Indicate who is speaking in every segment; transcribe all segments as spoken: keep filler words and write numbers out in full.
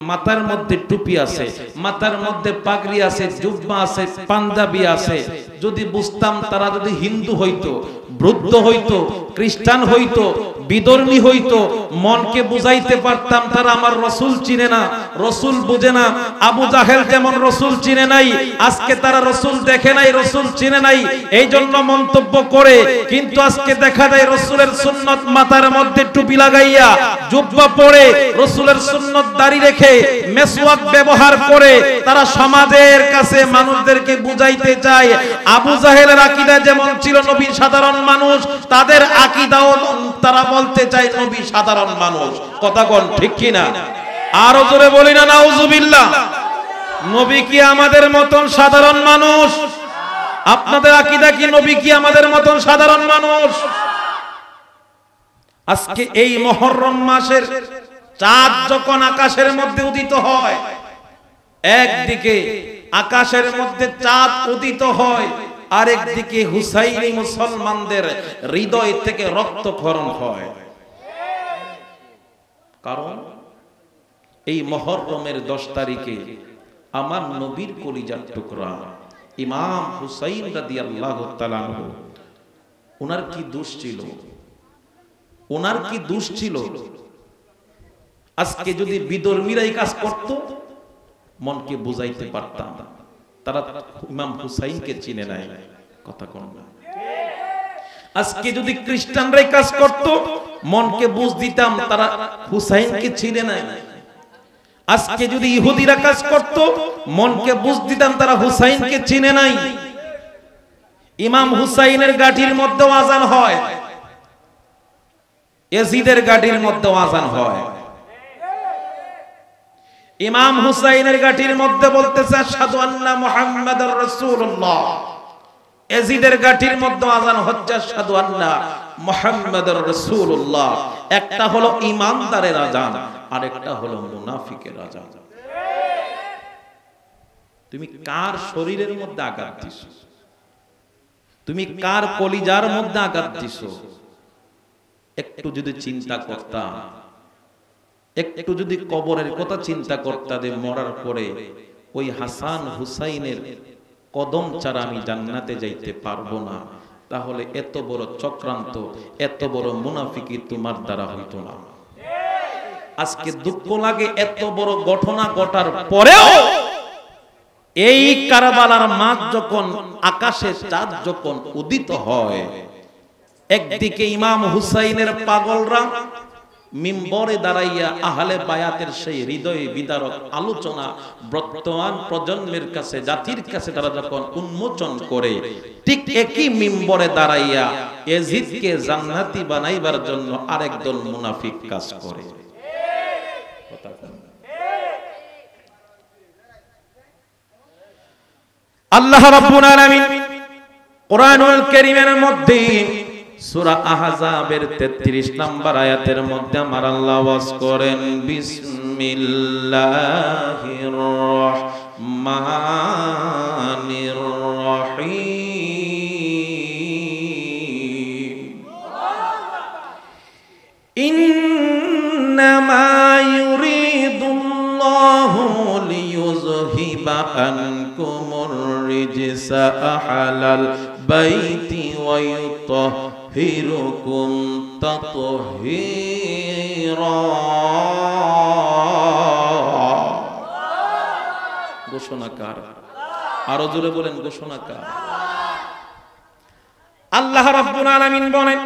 Speaker 1: মাথার মধ্যে টুপি আছে, মাথার মধ্যে পাগড়ি আছে, জুব্বা আছে, পাঞ্জাবি আছে। যদি বুঝতাম তারা যদি হিন্দু হইতো, বৌদ্ধ হইতো, খ্রিস্টান হইতো, বিধর্মী হইতো, মনকে বুঝাইতে পারতাম তারা আমার রাসূল চিনে না, রাসূল বুঝে না। আবু জাহেল যেমন রাসূল চিনে নাই, আজকে তারা রাসূল দেখে নাই, রাসূল চিনে নাই, এই জন্য মন্তব্য করে। কিন্তু আজকে দেখা যায় রাসূলের সুন্নাত মাথার মধ্যে টুপি লাগাইয়া, জুব্বা পরে, রাসূলের সুন্নাত দাড়ি রেখে, মেসওয়াক ব্যবহার করে তারা সমাজের কাছে মানুষদেরকে বুঝাইতে চায় আবু জাহেলের আকীদা যেমন ছিল নবী সাধারণ মানুষ, তাদের আকীদাও তারা বলতে চায় নবী সাধারণ মানুষ। কথা কোন ঠিক কি না? আরো জোরে বলি না নাউজুবিল্লাহ। নবী কি আমাদের মতন সাধারণ মানুষ? আপনাদের আকীদা কি নবী কি আমাদের মতন সাধারণ মানুষ? আজকে এই মুহররম মাসের চাঁদ যখন আকাশের মধ্যে উদিত হয়, একদিকে আকাশের মধ্যে চাঁদ উদিত হয়, আরেকদিকে হুসাইনি মুসলমানদের হৃদয় থেকে রক্তক্ষরণ হয়। কারণ এই মুহররমের দশ তারিখে আমার নবীর কলিজার টুকরা ইমাম হুসাইন রাদিয়াল্লাহু তাআলা আনহু, ওনার কি দোষ ছিল? ওনার কি দোষ ছিল? আজকে যদি বিধর্মীরাই কাজ করত, মনকে বুঝাইতে পারতাম তারা ইমাম হুসাইনকে চিনে নাই। কথা কোন না? আজকে যদি খ্রিস্টানরাই কাজ করত, মনকে বুঝ দিতাম তারা হুসাইনকে চিনে নাই। আজকে যদি ইহুদিরা কাজ করত, মনকে বুঝ দিতাম তারা হুসাইনকে চিনে নাই। ইমাম হুসাইনের গাঠির মধ্যে আযান হয়, ইয়াজিদের গাঠির মধ্যে আযান হয়। ইমাম হুসাইনের গাঠির মধ্যে বলতেছে আশহাদু আন্না মুহাম্মাদুর রাসূলুল্লাহ, ইয়াজিদের গাঠির মধ্যে আযান হচ্ছে আশহাদু আন্না মুহাম্মাদুর রাসূলুল্লাহ। একটা হলো ঈমানদারের আযান, আরেকটা হলো মুনাফিকের আযান। তুমি কার শরীরের মধ্যে আঘাত দিছো? তুমি কার কলিজার মধ্যে আঘাত দিছো? একটু যদি চিন্তা করতাম, একটু যদি কবরের কথা চিন্তা করতাম, মরার পরে ওই হাসান হুসাইনের কদম ছাড়া আমি জান্নাতে যাইতে পারবো না, তাহলে এত বড় চক্রান্ত, এত বড় মুনাফিকি তোমার দ্বারা হইতো না। আজকে দুঃখ লাগে এত বড় ঘটনা ঘটার পরেও এই কারবালার মাঠ যখন আকাশে চাঁদ যখন উদিত হয়, একদিকে ইমাম হুসাইনের পাগলরা মিম্বরে দাঁড়াইয়া আহলে বায়াতের সেই হৃদয় বিদারক আলোচনা বর্তমান প্রজন্মের কাছে, জাতির কাছে তারা যখন উন্মোচন করে, ঠিক একই মিম্বরে দাঁড়াইয়া ইয়াজিদকে জান্নাতি বানাইবার জন্য আরেক দল মুনাফিক কাজ করে। আল্লাহ রাব্বুল আলামিন কোরআনুল কারীমের মধ্যে সূরা আহজাবের তেত্রিশ নম্বর আয়াতের মধ্যে আমার আল্লাহ ওয়াজ করেন, বিসমিল্লাহির রহমানির রহিম, ইন্নামা ইউরিদুল্লাহু লিইয়ুযহিবা আনকুমুর রিজসা আহলাল বাইতি ওয়া ইউতাহহিরুকুম তাতহীরা। ঘোষণাকার, আরো জোরে বলেন ঘোষণাকার। আল্লাহ রাব্বুল আলামিন বলেন,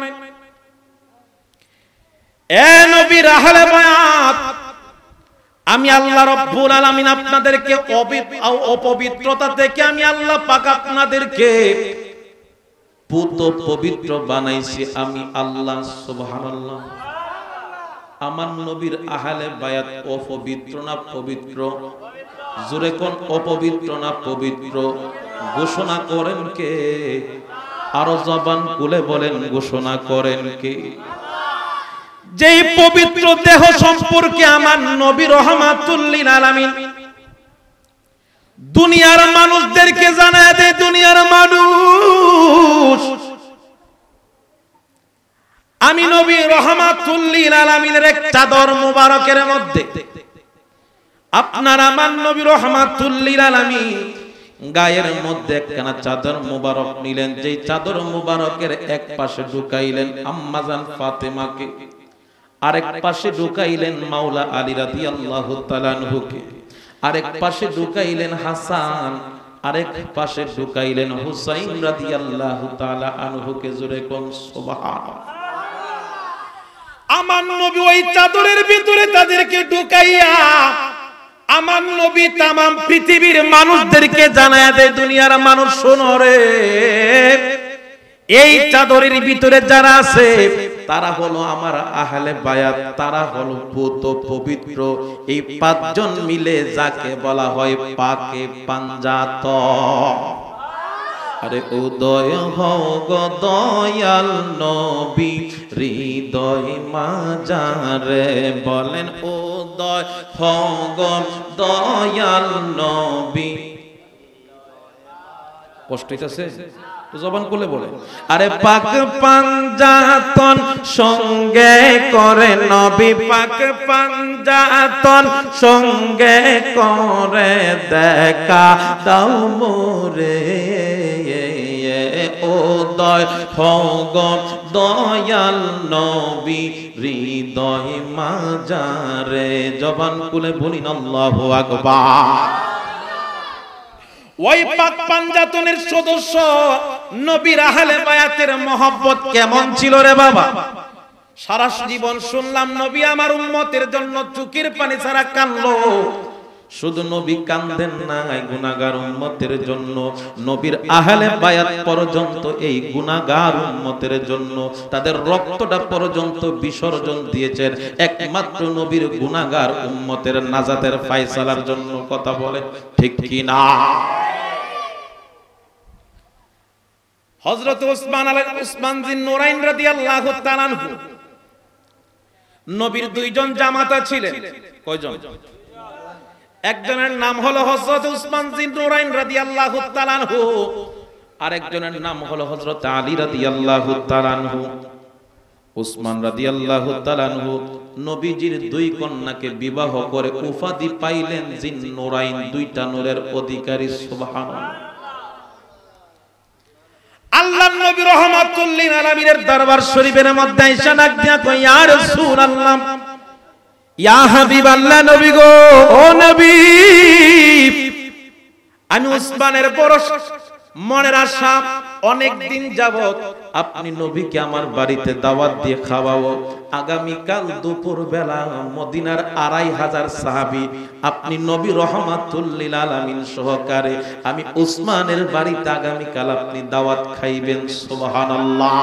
Speaker 1: এ নবীর আহলে বায়াত, আমি আল্লাহ রাব্বুল আলামিন আপনাদেরকে অপবিত্রতা থেকে আমি আল্লাহ পাক আপনাদেরকে পুত পবিত্র বানাইছি আমি আল্লাহ। সুবহানাল্লাহ। আমার নবীর আহলে বায়াত অপবিত্র না পবিত্র? জোরে কোন অপবিত্র না পবিত্র? ঘোষণা করেন কে? আরো জবান খুলে বলেন ঘোষণা করেন কে? যেই পবিত্র দেহ সম্পর্কে আমার নবী রাহমাতুল লিল আলামিন দুনিয়ার মানুষদেরকে জানায় দেয়, দুনিয়ার মানুষ, আমি নবী রাহমাতুল লিল আলামিনের এক চাদর মুবারকের মধ্যে আপনার আমার নবী রাহমাতুল লিল আলামিন গায়ের মধ্যে একখানা চাদর মুবারক নিলেন, যেই চাদর মুবারকের এক পাশে ঢুকাইলেন আম্মাজান ফাতেমাকে, আরেক পাশে ঢুকাইলেন মাওলা আলী রাদিয়াল্লাহু তাআলা আনহুকে, আরেক পাশে ঢুকাইলেন হাসান, আরেক পাশে ঢুকাইলেন হুসাইন রাদিয়াল্লাহু তাআলা আনহুকে। জোরে কোন সুবহানাল্লাহ। আমার নবী ওই চাদরের ভিতরে তাদেরকে ঢুকাইয়া আমার নবী তামাম পৃথিবীর মানুষদেরকে জানায়া দেয়, দুনিয়ার মানুষ শোনো রে, এই চাদরের ভিতরে যারা আছে তারা হলো আমার আহলে বায়াত, তারা হলো পুত পবিত্র, এই পাঁচজন মিলে যাকে বলা হয় পাকে পাঞ্জাত। আরে উদয় হও গো দয়াল নবী হৃদয় মাজারে, বলেন উদয় হও গো দয়াল নবী। কষ্ট হইতাছে তো জবান খুলে বলে, আরে পাক পাঞ্জাতন সঙ্গে করে নবী, পাক পাঞ্জাতন সঙ্গে করে দেখা দাও মোরে, উদয় হও গো দয়াল নবী হৃদয় মাজারে। জবান খুলে বলিন আল্লাহু আকবার। ওই পাক পাঞ্জাতনের সদস্য নবীর আহলে বায়াতের মহব্বত কেমন ছিল রে বাবা। সারা জীবন শুনলাম নবী আমার উম্মতের জন্য চোখের পানি ছাড়া কাঁদলো। শুধু নবী কাঁদেন না, গুনাহগার উম্মতের জন্য, নবীর আহলে বায়াত পর্যন্ত এই গুনাহগার উম্মতের জন্য তাদের রক্তটা পর্যন্ত বিসর্জন দিয়েছেন একমাত্র নবীর গুনাহগার উম্মতের নাজাতের ফয়সালার জন্য। কথা বলে ঠিক কি না? হযরত উসমান আলাইহিস উসমান জিন নুরাইন রাদিয়াল্লাহু তাআলা আনহু নবীর দুইজন জামাতা ছিলেন। কয়জন? একজনের নাম হলো হযরত উসমান জিন নুরাইন রাদিয়াল্লাহু তাআলা আনহু, আরেকজনের নাম হলো হযরত আলী রাদিয়াল্লাহু তাআলা আনহু। উসমান রাদিয়াল্লাহু তাআলা আনহু নবীজির দুই কন্যাকে বিবাহ করে উপাধি পাইলেন জিন নুরাইন, দুইটা নূরের অধিকারী। সুবহানাল্লাহ। আল্লাহর নবী রাহমাতুল লিল আলামিনের দরবার শরীফের মধ্যে আয়েশা ডাক দিয়া কয়, ইয়া রাসূলুল্লাহ, ইয়া হাবিবাল্লাহ, নবী গো, ও নবী, আমি উসমানের বড় মনের আশা, অনেক দিন যাবত আপনি নবীকে আমার বাড়িতে দাওয়াত দিয়ে খাওয়াবো। আগামী কাল দুপুর বেলা মদিনার আড়াই হাজার সাহাবী আপনি নবী রাহমাতুল লিল আলামিন সহকারে আমি উসমানের বাড়িতে আগামী কাল আপনি দাওয়াত খাইবেন। সুবহানাল্লাহ।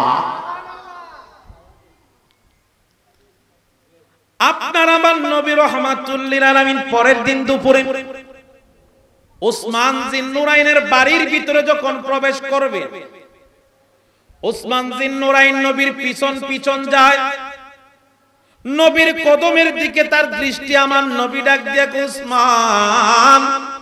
Speaker 1: আপনার আমার নবী রাহমাতুল লিল আলামিন পরের দিন দুপুরে উসমান জিন নুরাইনের বাড়ির ভিতরে যখন প্রবেশ করবে, উসমান জিন নুরাইন নবীর পিছন পিছন যায়, নবীর কদমের দিকে তার দৃষ্টি। আমার নবী ডাক দিয়ে, উসমান,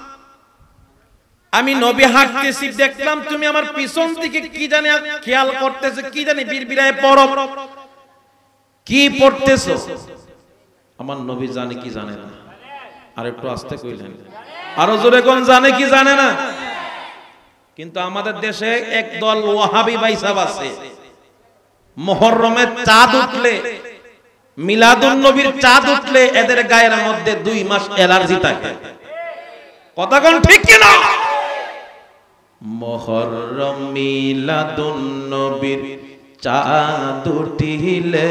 Speaker 1: আমি নবী হাঁটতেছি, দেখলাম তুমি আমার পিছন দিকে কি জানি খেয়াল করতেছো, কি জানি বিড়বিড়ায় পড়ো, কি পড়তেছো? আমার নবী জানে কি জানে না? আর একটু আস্তে কইলেন, আরো জোরে কোন জানে কি জানে না? কিন্তু আমাদের দেশে একদল ওয়াহাবি ভাইসাব আছে, মুহররমের চাঁদ উঠলে, মিলাদুন নবীর চাঁদ উঠলে এদের গায়ের মধ্যে দুই মাস অ্যালার্জি থাকে। কথা কোন ঠিক কি না? মুহররম মিলাদুন নবীর চাঁদ উঠিলে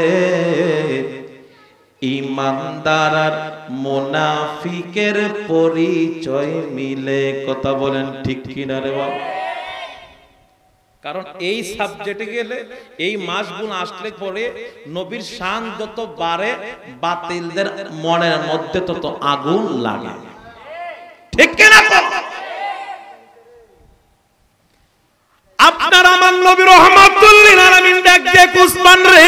Speaker 1: ইমানদার আর মুনাফিকের পরিচয় মিলে। কথা বলেন ঠিক কিনা রে বাবা? কারণ এই সাবজেক্টে গেলে, এই মাসগুলো আসলে পরে নবীর শান যত বাড়ে, বাতিলদের মনের মধ্যে তত আগুন লাগে। ঠিক কিনা? আপনার আমার নবী রাহমাতুল লিল আলামিন ডাক দিয়ে, উসমান রে,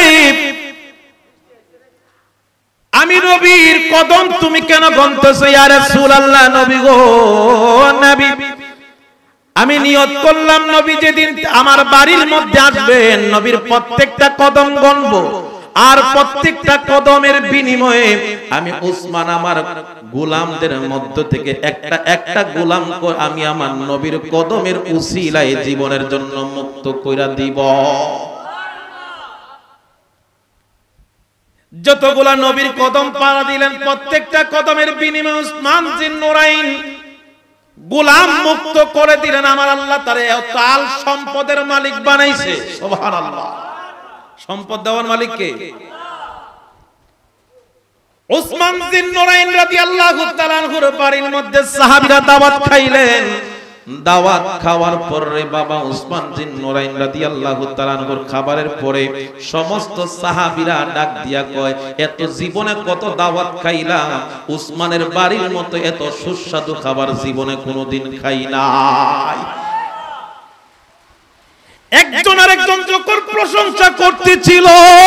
Speaker 1: আমি নবীর কদম তুমি কেন গন্তেছো? ইয়া রাসূলুল্লাহ, নবী গো, নবী, আমি নিয়ত করলাম নবী যেদিন আমার বাড়ির মধ্যে আসবেন নবীর প্রত্যেকটা কদম গণবো আর প্রত্যেকটা কদমের বিনিময়ে আমি উসমান আমার গোলামদের মধ্য থেকে একটা একটা গোলাম আমি আমার নবীর কদমের উসিলায় জীবনের জন্য মুক্ত কইরা দিব। যতগুলা নবীর কদম পাড়া দিলেন প্রত্যেকটা কদমের বিনিময়ে উসমান জিন নুরাইন গোলাম মুক্ত করে দিলেন। আমার আল্লাহ তারে তাল সম্পদের মালিক বানাইছে। সুবহানাল্লাহ। সম্পদ দেওয়ার মালিক কে? উসমান জিন নুরাইন রাদিয়াল্লাহু তাআলা আনহুর বাড়ির মধ্যে সাহাবীরা দাওয়াত খাইলেন। দাওয়াত খাওয়ার পরে বাবা উসমান জিন নুরাইন রাদিয়াল্লাহু তাআলা আনহুর খাবারের পরে সমস্ত সাহাবীরা ডাক দিয়া কয়, এত জীবনে কত দাওয়াত খাইলাম, উসমানের বাড়ির মতো এত সুস্বাদু খাবার জীবনে কোনোদিন খাই নাই। একজন আরেকজন যখন প্রশংসা করতেছিল,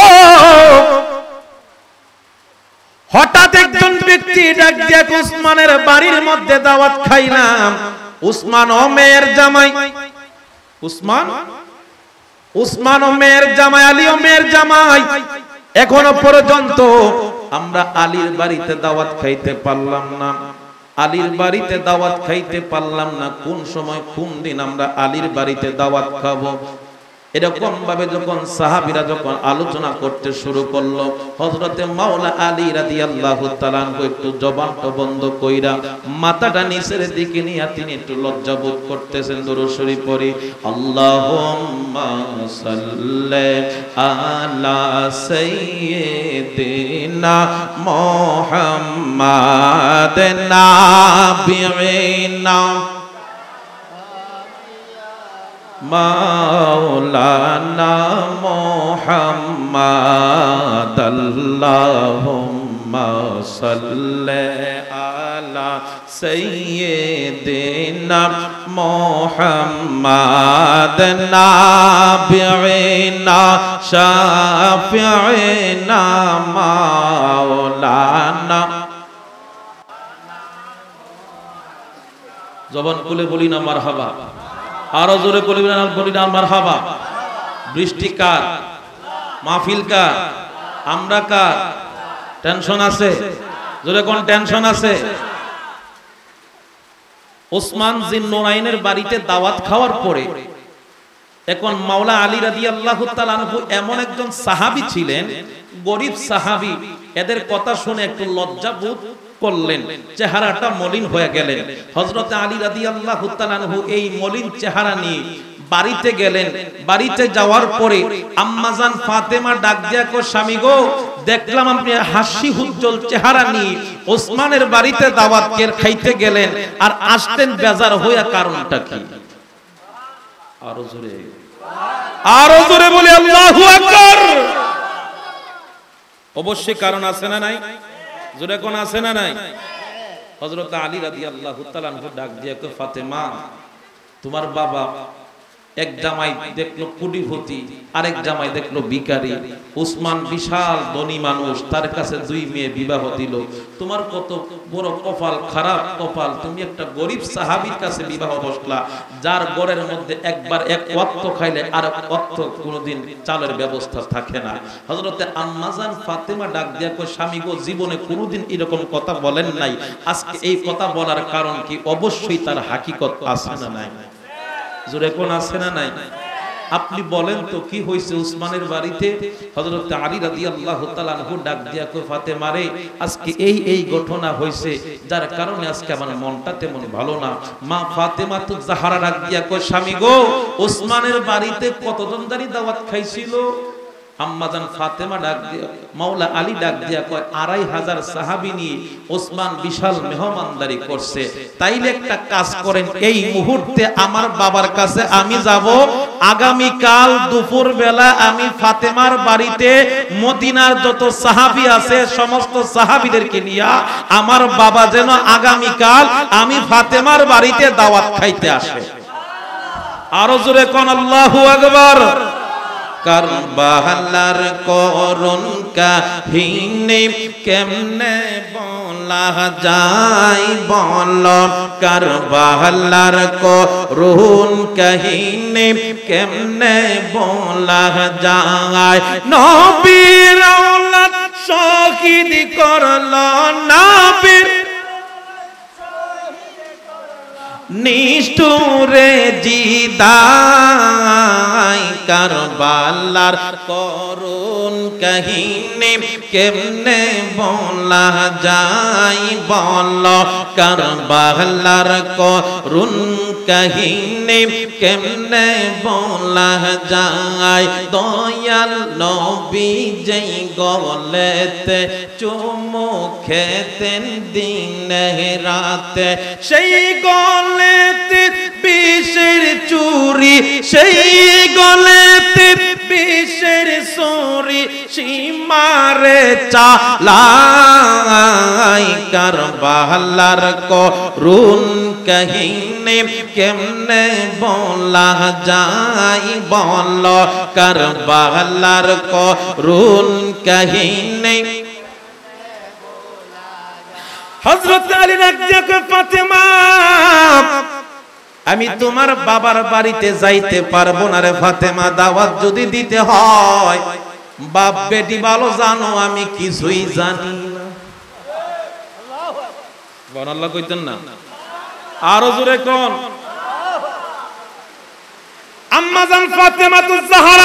Speaker 1: হঠাৎ একজন ব্যক্তি ডাক দিয়া উসমানের বাড়ির মধ্যে দাওয়াত খাইলাম, উসমান ও মেয়ের জামাই, উসমান উসমান ও মেয়ের জামাই, আলী ও মেয়ের জামাই, এখনো পর্যন্ত আমরা আলীর বাড়িতে দাওয়াত খাইতে পারলাম না, আলীর বাড়িতে দাওয়াত খাইতে পারলাম না, কোন সময় কোন দিন আমরা আলীর বাড়িতে দাওয়াত খাবো? এরকম ভাবে যখন সাহাবীরা যখন আলোচনা করতে শুরু করলো, হযরতে মাওলা আলী রাদিয়াল্লাহু তাআলা আনহু একটু জবানটা বন্ধ কইরা মাথাটা নিচের দিকে নিয়ে তিনি একটু লজ্জা বোধ করতেছেন। দুরূদ শরীফ পড়ি, আল্লাহুম্মা সাল্লি আলা সাইয়্যিদিনা মুহাম্মাদিন নাবিয়িনা মাওলানা মুহাম্মাদ আল্লাহুম্মা সাল্লি আলা সাইয়্যিদিনা মুহাম্মাদ নাবিয়িনা শাফিঈনা মাওলানা। জবান খুলে বলি না মারহাবা, আরো জোরে বলি না বলি না মারহাবা। বৃষ্টি কার? মাহফিল কার? আমরা কার? টেনশন আছে? জোরে কোন টেনশন আছে? উসমান জিন নুরাইনের বাড়িতে দাওয়াত খাওয়ার পরে এখন মাওলা আলী রাদিয়াল্লাহু তাআলা আনহু এমন একজন সাহাবী ছিলেন, গরীব সাহাবী, এদের কথা শুনে একটু লজ্জা বোধ করলেন, চেহারাটা মলিন হয়ে গেলেন। হযরত আলী রাদিয়াল্লাহু তাআলা আনহু এই মলিন চেহারা নিয়ে বাড়িতে গেলেন। বাড়িতে যাওয়ার পরে আম্মাজান ফাতেমা ডাক দিয়া কো, স্বামী গো, দেখলাম আপনি হাসি উজ্জ্বল চেহারা নিয়ে ওসমানের বাড়িতে দাওয়াত খাইতে গেলেন আর আসতেন বেজার হইয়া, কারণটা কি? আরো জোরে, আরো জোরে বলি আল্লাহু আকবার। অবশ্যই কারণ আছে না নাই? জোরে কোন আছে না নাই? হযরত আলী রাদিয়াল্লাহু তাআলা আনহু ডাক দিয়া কয়, ফাতেমা, তোমার বাবা এক জামাই দেখলো কোটিপতি, আরেক জামাই দেখলো ভিখারি। উসমান বিশাল ধনী মানুষ, তার কাছে দুই মেয়ে বিবাহ দিল। তোমার কত বড় কপাল, খারাপ কপাল, তুমি একটা গরিব সাহাবীর কাছে বিবাহ বসলা, যার ঘরের মধ্যে একবার এক ওয়াক্ত খাইলে আর এক ওয়াক্ত কোনোদিন চালের ব্যবস্থা থাকে না। হযরতে আম্মাজান ফাতেমা ডাক দিয়া কয়, স্বামী গো, জীবনে কোনোদিন এরকম কথা বলেন নাই, আজকে এই কথা বলার কারণ কি? অবশ্যই তার হাকিকত আছে না নাই? জোরে কোন আছে না নাই? আপনি বলেন তো কি হইছে উসমানের বাড়িতে? হযরত আলী রাদিয়াল্লাহু তাআলা আনহু ডাক দিয়া কয়, ফাতেমা রে, আজকে এই এই ঘটনা হইছে, যার কারণে আজকে আমার মনটা তেমন ভালো না। মা ফাতেমা তো জাহরা ডাক দিয়া কয়, স্বামী গো, উসমানের বাড়িতে কতজন জানি দাওয়াত খাইছিল? আম্মাজান ফাতেমা ডাক দিয়া, মাওলা আলী ডাক দিয়া কয়, আড়াই হাজার সাহাবী নিয়ে ওসমান বিশাল মেহমানদারি করছে। তাইলে একটা কাজ করেন, এই মুহূর্তে আমার বাবার কাছে আমি যাব, আগামী কাল দুপুর বেলা আমি ফাতেমার বাড়িতে মদিনার যত সাহাবী আছে সমস্ত সাহাবীদেরকে নিয়ে আমার বাবা যেন আগামী কাল আমি ফাতেমার বাড়িতে দাওয়াত খাইতে আসে। আরো জোরে কোন আল্লাহু আকবার। কারবালার করুণ কাহিনী কেমনে বলা যায় বল, কারবালার করুণ কাহিনী কেমনে বলা যায়। নবীর আওলাদ শহীদ করল, নবীর নিষ্ঠুরে জিদায়, কারবালার করুণ কাহিনী কেমনে বলা যায় বল, কারবালার করুণ কাহিনী কেমনে বলা যায়। দয়াল নবী যেই গলেতে চুমু খেতেন দিনে রাতে, সেই গলেতে বিষের চুরি, সেই গলেতে বিষের চুরি সীমারে চালাই, কারবালার করুণ কাহিনী কেমনে বলা যায় বল, কারবালার করুণ কাহিনী। হযরত আলী রাদিয়াল্লাহু আনহু, ফাতেমা আমি তোমার বাবার বাড়িতে যাইতে পারবো না রে ফাতেমা, দাওয়াত যদি দিতে হয় বাপ বেটি ভালো জানো আমি কিছুই জানি না। সুবহানাল্লাহ কইতেন না? আরো জোরে কোন? আম্মা জান ফাতেমাতুজ জাহরা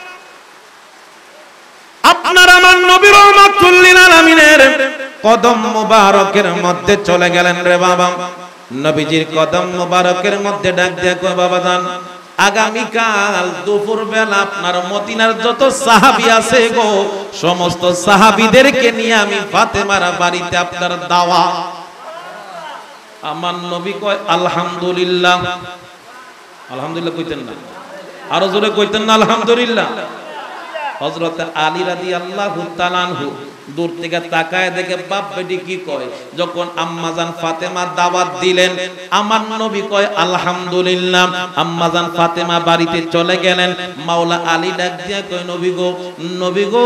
Speaker 1: আপনার আমার নবী রাহমাতুল লিল আলামিনের কদম মুবারকের মধ্যে চলে গেলেন রে বাবা। নবীজির কদম মুবারকের মধ্যে ডাক দিয়া কয়, বাবা জান আগামীকাল দুপুর বেলা আপনার মদিনার যত সাহাবী আছে গো, সমস্ত সাহাবীদেরকে নিয়ে আমি ফাতেমার বাড়িতে আপনার দাওয়াত। আমার নবী কয় আলহামদুলিল্লাহ। আলহামদুলিল্লাহ কইতেন না? আরো জোরে কইতেন না আলহামদুলিল্লাহ? হযরত আলী রাদিয়াল্লাহু তাআলা আনহু দূর থেকে তাকায় দেখে বাপ বেটি কি কয়। যখন আম্মাজান ফাতেমা দাওয়াত দিলেন, আমার নবী কয় আলহামদুলিল্লাহ। আম্মাজান ফাতেমা বাড়িতে চলে গেলেন। মাওলা আলী ডাক দিয়া কয়, নবী গো, নবী গো,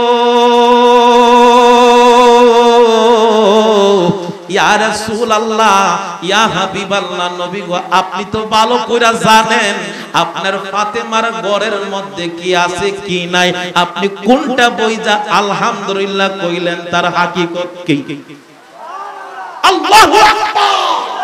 Speaker 1: ইয়া রাসূলুল্লাহ, ইয়া হাবিবাল্লাহ, নবী গো আপনি তো ভালো কইরা জানেন আপনার ফাতেমার ঘরের মধ্যে কি আছে কি নাই, আপনি কোনটা বইজা আলহামদুলিল্লাহ কইলেন তার হাকিকত কি? আল্লাহু আকবার।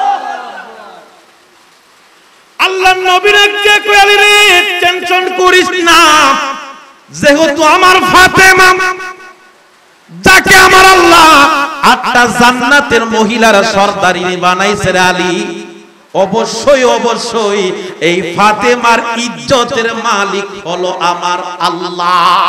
Speaker 1: আল্লাহর নবী রাখতে কই, আলী রে টেনশন করিস না, যেহেতু আমার ফাতেমা যাকে আমার আল্লাহ আটটা জান্নাতের মহিলার সর্দারিনী বানাইছে রে আলী, অবশ্যই অবশ্যই এই ফাতেমার ইজ্জতের মালিক হলো আমার আল্লাহ।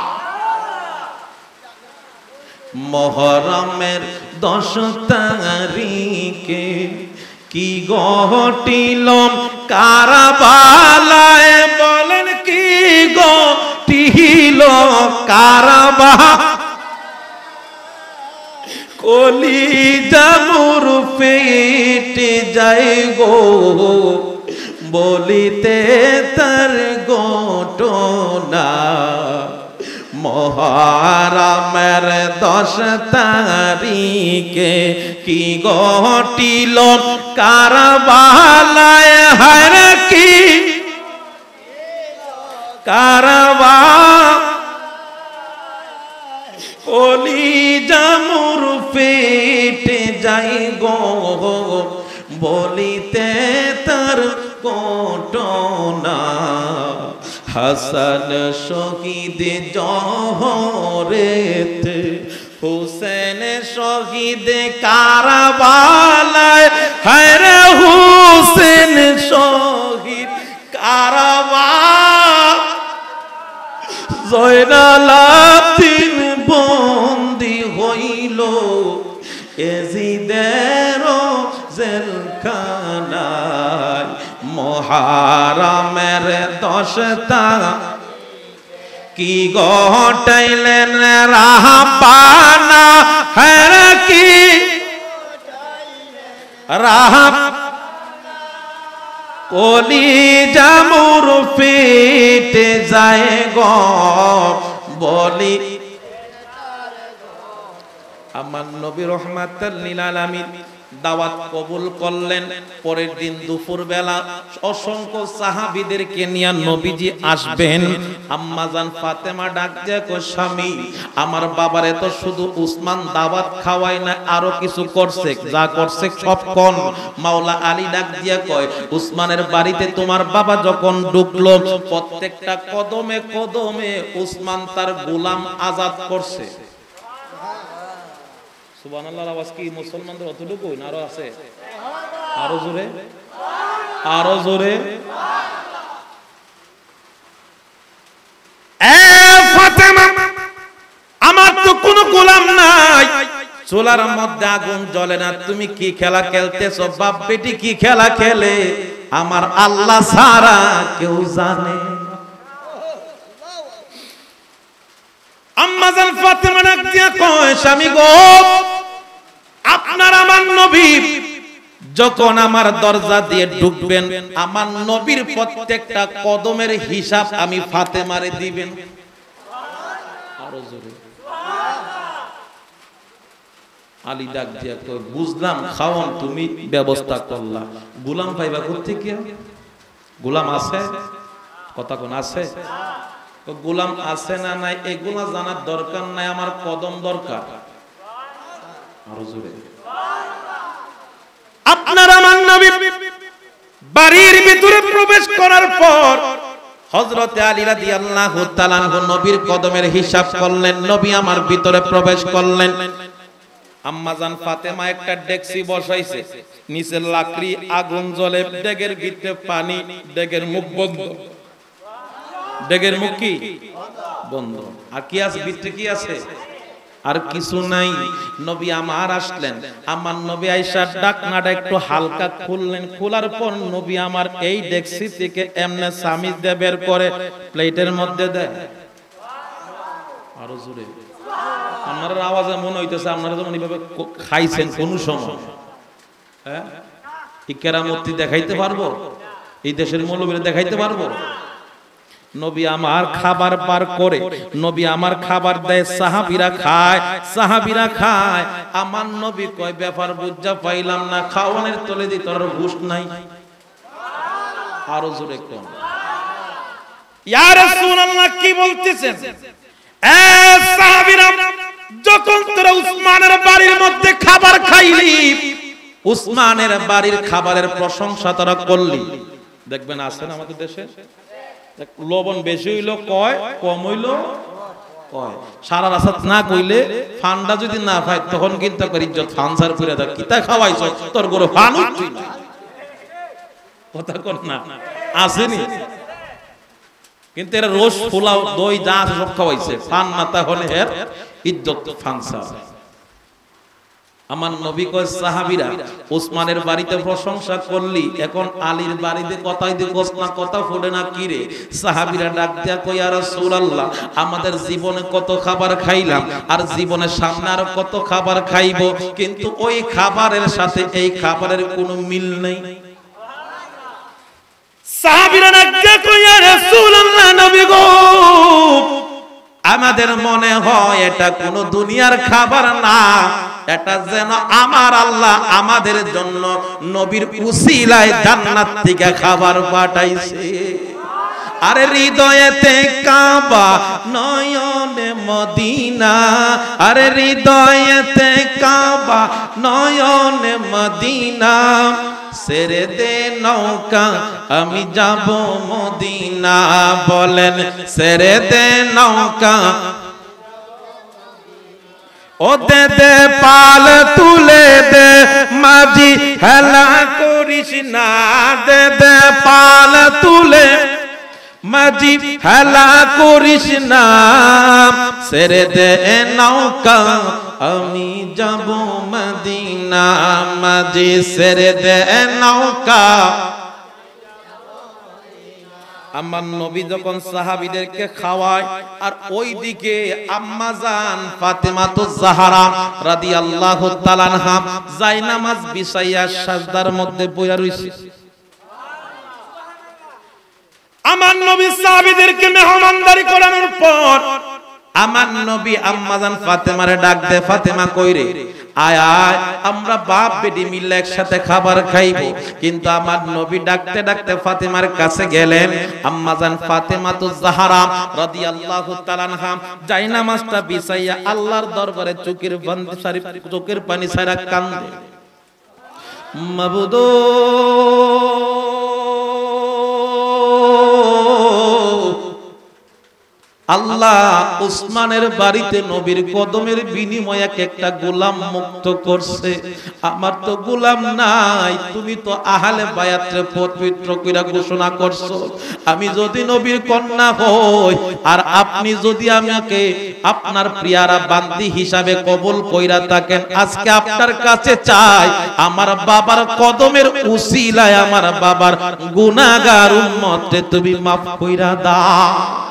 Speaker 1: মুহররমের দশ তারিখে কি ঘটিল কারবালায়, বলেন কি ঘটিল কারবালায়, কলিজা মোর ফেটে যায় গো বলিতে তার ঘটনা। মুহররমের দশ তারিখে কি ঘটিল কারবালায়, হায়রে কি কারবালায়, কলিজা মোর ফেটে যাই গো বলিতে তার ঘটনা। হাসান শহীদ জহরেতে, হুসেন শহীদ কারবালায়, হায়রে হুসেন শহীদ কারবালায়, জয়নাল আবদিন বন্দী হইল এজিদের জেলখানায়। মুহররমের দশ তারিখে কি ঘটাইলেন রাহবানা, হ্যাঁ কি রাহ কলিজা মোর ফেটে যায় গো বলি আমার নবী রাহমাতাল লিল আলামিন দাওয়াত কবুল করলেন। পরের দিন দুপুর বেলা অসংখ্য সাহাবীদেরকে নিয়ে নবীজি আসবেন। আম্মা জান ফাতেমা ডাক দিয়ে কয়, স্বামী আমার বাবারে তো শুধু উসমান দাওয়াত খাওয়ায় না, আরো কিছু করছে, যা করছে সব কোন? মাওলা আলী ডাক দিয়ে কয়, উসমানের বাড়িতে তোমার বাবা যখন ঢুকলো প্রত্যেকটা কদমে কদমে উসমান তার গোলাম আজাদ করছে। সুবহানাল্লাহর আওয়াজ কি মুসলমানদের অতটুকু না আরো আছে? আরো জোরে, আরো জোরে। এ ফাতেমা, আমার তো কোনো গোলাম নাই, চুলার মধ্যে আগুন জ্বলে না, তুমি কি খেলা খেলতেছো? বাপ বেটি কি খেলা খেলে আমার আল্লাহ ছাড়া কেউ জানে। আম্মা জান ফাতেমা ডাক দিয়া কয়, স্বামী গো, আপনার আমার নবী যখন আমার দরজা দিয়ে ঢুকবেন, আমার নবীর প্রত্যেকটা কদমের হিসাব আমি ফাতেমারে দিবেন। আরো জোরে। আলী ডাক দিয়া কয়, বুঝলাম খাওয়ান তুমি ব্যবস্থা করলা, গোলাম পাইবা কোত্থেকে? গোলাম আছে? কথা কোন আছে? গোলাম আছে না নাই এগুলা জানার দরকার নাই, আমার কদম দরকার। আরো জোরে। আপনার আমার নবী বাড়ির ভিতরে প্রবেশ করার পর হযরতে আলী রাদিয়াল্লাহু তাআলা আনহু নবীর কদমের হিসাব করলেন। নবী আমার ভিতরে প্রবেশ করলেন। আম্মা জান ফাতেমা একটা ডেকসি বসাইছে, নিচে লাকড়ি, আগুন জ্বলে, ডেগের ভিতরে পানি, ডেগের মুখ বন্ধ। ডেগের মুখ কি বন্ধ। আর কি আছে ভিতরে? কি আছে? আর কিছু নাই। নবী আমার আসলেন, আমার নবী আয়েশা ঢাকনাটা একটু হালকা খুললেন। খোলার পর নবী আমার এই ডেকসি থেকে এমনে সামিজ দিয়ে বের করে প্লেটের মধ্যে দেয়। আরো জোরে। আপনার আওয়াজে মনে হইতেছে আপনারা যেমন এইভাবে খাইছেন কোন সময়। হ্যাঁ, এই কেরামতি দেখাইতে পারবো? এই দেশের মৌলবীরা দেখাইতে পারবো? নবী আমার খাবার পার করে, নবী আমার খাবার দেয়, সাহাবীরা খায়, সাহাবীরা খায়। আমার নবী কয়, ব্যাপার বুঝা পাইলাম না, খাওয়ানোর তলে দি তোর হুঁশ নাই। আরো জোরে কোন? ইয়া রাসূলুল্লাহ কি বলতেছেন? এ সাহাবীরা, যখন তোরা উসমানের বাড়ির মধ্যে খাবার খাইলি, উসমানের বাড়ির খাবারের প্রশংসা তোরা করলি, দেখবেন আছেন আমাদের দেশে লবণ বেশি হইলো কয়, কম হইলো কয়, সারা রাসাত না কইলে ফান্ডা যদি না পায় তখন কিন্তু ইজ্জত ফানসার করে দেয়, কিতা খাওয়াইছ তোর গরু ফান উঠি না। কথা কর না, আসেনি? কিন্তু এরা রোজ পোলাও দই যা আছে সব খাওয়াইছে, ফান না তাহলে এর ইজ্জত ফানসা। আমার নবী কয়, সাহাবীরা ওসমানের বাড়িতে প্রশংসা করলি, এখন আলীর বাড়িতে কথাই দিকস না, কথা ফুটে না কি রে? সাহাবীরা ডাক দিয়া কয়, ইয়া রাসূলুল্লাহ, আমাদের জীবনে কত খাবার খাইলাম, আর জীবনের সামনে আরো কত খাবার খাইব, কিন্তু ওই খাবারের সাথে এই খাবারের কোনো মিল নেই। সাহাবীরা ডাক দিয়া কয়, ইয়া রাসূলুল্লাহ, নবী গো, আমাদের মনে হয় এটা কোনো দুনিয়ার খাবার না, এটা যেন আমার আল্লাহ আমাদের জন্য নবীর উসিলায় জান্নাত থেকে খাবার পাঠাইছে। আরে হৃদয়েতে কাবা, নয়নে মদিনা, আরে হৃদয়েতে কাবা, নয়নে মদিনা, ছেড়ে দে নৌকা আমি যাব মদিনা, বলেন ছেড়ে দে নৌকা, ও দে দে পাল তুলে দে মাঝি হেলা করিস না, দে দে পাল তুলে মাঝি হেলা করিস না, ছেড়ে দে নৌকা আমি যাব মদিনা, মাঝি ছেড়ে দে নৌকা। আমার নবী যখন সাহাবীদেরকে খাওয়ায়, আর ওইদিকে আম্মা জান ফাতেমাতুজ জাহরা রাদিয়াল্লাহু তাআলা আনহা জায়নামাজ বিছাইয়া সাজদার মধ্যে বইয়া রইছে। আমার নবী সাহাবীদেরকে মেহমানদারি করানোর পর আমার নবী আম্মাজান ফাতেমারে ডাক দে, ফাতেমা কই রে? আয় আয়, আমরা বাপ বেটি মিলে একসাথে খাবার খাইবো। কিন্তু আমার নবী ডাকতে ডাকতে ফাতেমার কাছে গেলেন। আম্মাজান ফাতেমাতুজ জাহরা রাদিয়াল্লাহু তাআলা আনহা জায়নামাজটা বিছাইয়া আল্লাহর দরবারে চোখের পানি সারি চোখের পানি ছাড়া কান্দে। মাবুদ আল্লাহ উসমানের বাড়িতে নবীর কদমের বিনিময়ে এক একটা গোলাম মুক্ত করছে, আমার তো গোলাম নাই। তুমি তো আহলে বায়াতের পবিত্র কইরা ঘোষণা করছো, আমি যদি নবীর কন্যা হই আর আপনি যদি আমাকে আপনার প্রিয়ারা বান্দি হিসাবে কবুল কইরা থাকেন, আজকে আপনার কাছে চাই আমার বাবার কদমের উসিলায় আমার বাবার গুনাহগার উম্মতকে তুমি মাফ কইরা দাও।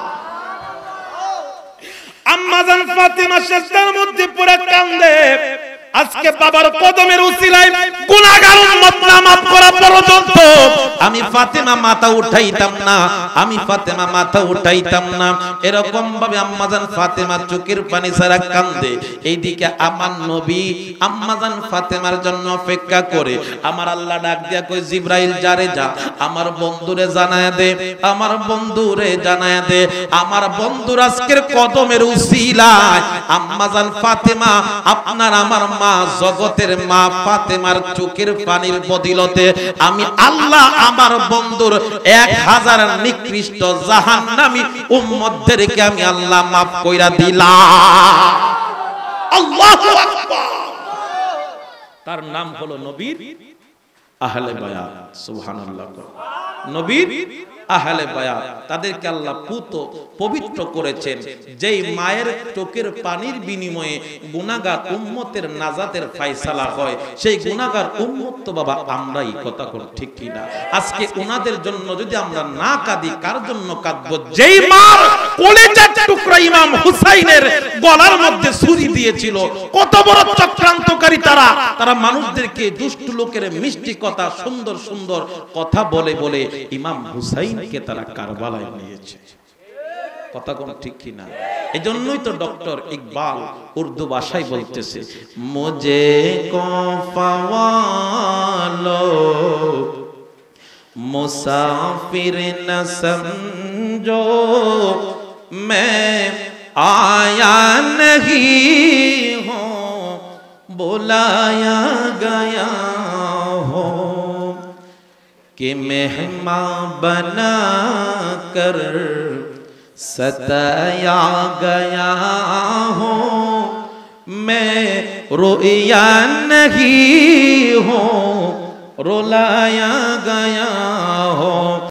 Speaker 1: আম্মাজান ফাতেমা শেষের মধ্যে পুরো কান্দে। আজকে বাবার কদমের উসিলায় গুনাহগার উম্মত না মাফ করা পর্যন্ত আমি ফাতেমা মাথা উঠাইতাম না, আমি ফাতেমা মাথা উঠাইতাম না। এরকম ভাবে আম্মাজান ফাতেমা চোখের পানি ছাড়া কান্দে। এইদিকে আমার নবী আম্মাজান ফাতেমার জন্য অপেক্ষা করে। আমার আল্লাহ ডাক দিয়া কই, জিবরাইল যারে যা আমার বন্ধুরে জানায়া দে, আমার বন্ধুরে জানায়া দে, আমার বন্ধুর আজকের কদমের উসিলায় আম্মাজান ফাতেমা আপনার আমার মা জগতের মা ফাতেমার চোখের পানির বদলতে আমি আল্লাহ আমার বন্ধুর এক হাজার নিকৃষ্ট জাহান্নামী উম্মতদেরকে আমি আল্লাহ মাফ কইরা দিলাম। আল্লাহু আকবার। তার নাম হলো নবীর আহলে বায়াত। সুবহানাল্লাহ। নবীর আহলে বায়াত, তাদেরকে আল্লাহ পুত পবিত্র করেছেন। যেই মায়ের চোখের পানির বিনিময়ে গুনাহগার উম্মতের নাজাতের ফয়সালা হয়, সেই গুনাহগার উম্মত তো বাবা আমরাই। কথা কোন ঠিক কি না? আজকে ওনাদের জন্য যদি আমরা না কাঁদি, কার জন্য কাঁদবো? যেই মার কলিজার টুকরা ইমাম হুসাইনের গলার মধ্যে ছুরি দিয়েছিল। কত বড় চক্রান্তকারী তারা! তারা মানুষদেরকে দুষ্ট লোকের মিষ্টি কথা, সুন্দর সুন্দর কথা বলে বলে ইমাম হুসাইনকে তারা কারবালায় নিয়েছে। কথা কোন ঠিক কি না? এজন্যই তো ডক্টর ইকবাল উর্দু ভাষায় বলতেছে, মুঝে কফাওয়ালো মুসাফির না সমঝো, मैं आया नहीं हूँ बुलाया गया हूँ, कि मेहमान बना कर सताया गया हूँ, मैं रोया नहीं हूँ रुलाया गया हूँ।